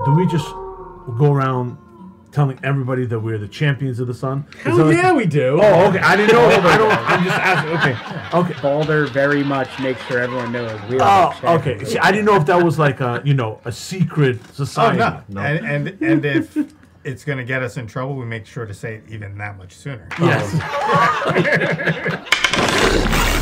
do we just go around telling everybody that we're the champions of the sun? Hell yeah, we do. Oh, okay. I didn't know. I'm just asking. Okay. Balder very much makes sure everyone knows we are. Oh, okay. See, I didn't know if that was like a secret society. Oh, no. And if it's going to get us in trouble, we make sure to say it even that much sooner. Yes.